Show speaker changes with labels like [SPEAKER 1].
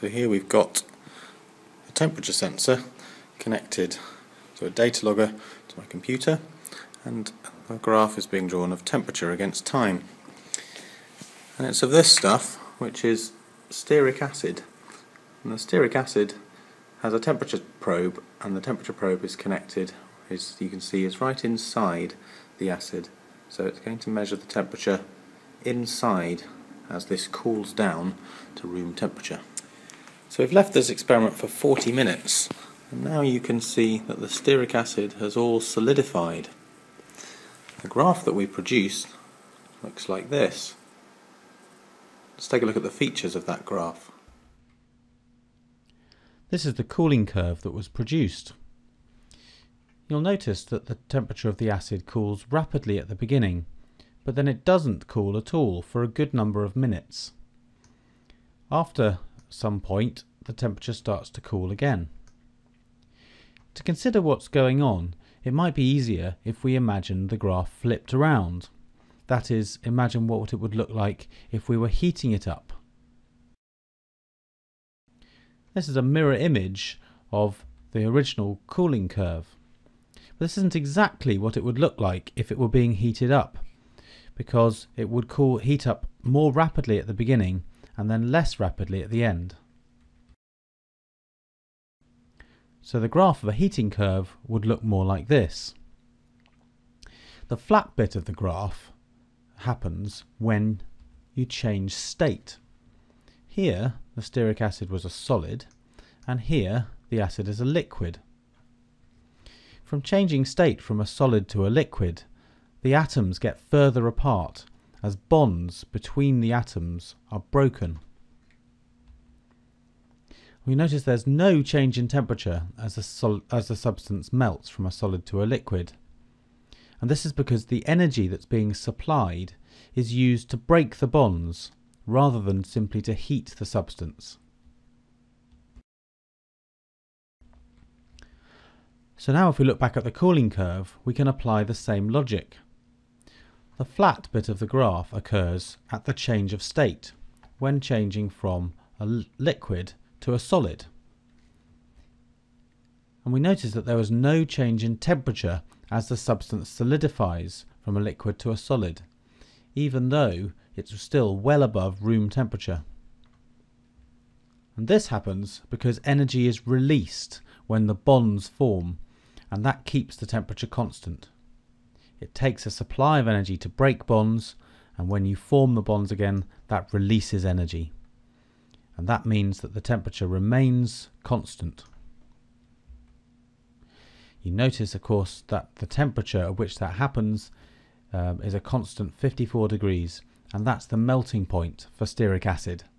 [SPEAKER 1] So here we've got a temperature sensor connected to a data logger to my computer, and a graph is being drawn of temperature against time. And it's of this stuff, which is stearic acid. And the stearic acid has a temperature probe, and the temperature probe is connected, as you can see, is right inside the acid. So it's going to measure the temperature inside as this cools down to room temperature. So we've left this experiment for 40 minutes, and now you can see that the stearic acid has all solidified. The graph that we produced looks like this. Let's take a look at the features of that graph.
[SPEAKER 2] This is the cooling curve that was produced. You'll notice that the temperature of the acid cools rapidly at the beginning, but then it doesn't cool at all for a good number of minutes. After some point, the temperature starts to cool again. To consider what's going on, it might be easier if we imagine the graph flipped around. That is, imagine what it would look like if we were heating it up. This is a mirror image of the original cooling curve. But this isn't exactly what it would look like if it were being heated up, because it would heat up more rapidly at the beginning and then less rapidly at the end. So the graph of a heating curve would look more like this. The flat bit of the graph happens when you change state. Here the stearic acid was a solid, and here the acid is a liquid. From changing state from a solid to a liquid, the atoms get further apart as bonds between the atoms are broken. We notice there's no change in temperature as the substance melts from a solid to a liquid. And this is because the energy that's being supplied is used to break the bonds rather than simply to heat the substance. So now if we look back at the cooling curve, we can apply the same logic. The flat bit of the graph occurs at the change of state, when changing from a liquid to a solid. And we notice that there was no change in temperature as the substance solidifies from a liquid to a solid, even though it's still well above room temperature. And this happens because energy is released when the bonds form, and that keeps the temperature constant. It takes a supply of energy to break bonds, and when you form the bonds again, that releases energy. And that means that the temperature remains constant. You notice, of course, that the temperature at which that happens is a constant 54 degrees, and that's the melting point for stearic acid.